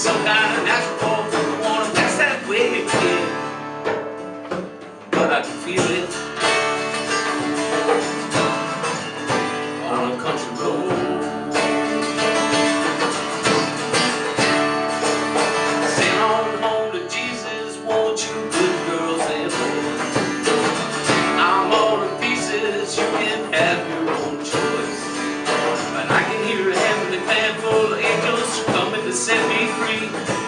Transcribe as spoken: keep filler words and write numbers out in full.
some kind of natural force. I wanna pass that way again, but I can feel it on a country road. Sail on home to Jesus, won't you, good girls and boys? I'm all in pieces, you can have your own choice. But I can hear a heavenly band full of angels coming to set me free.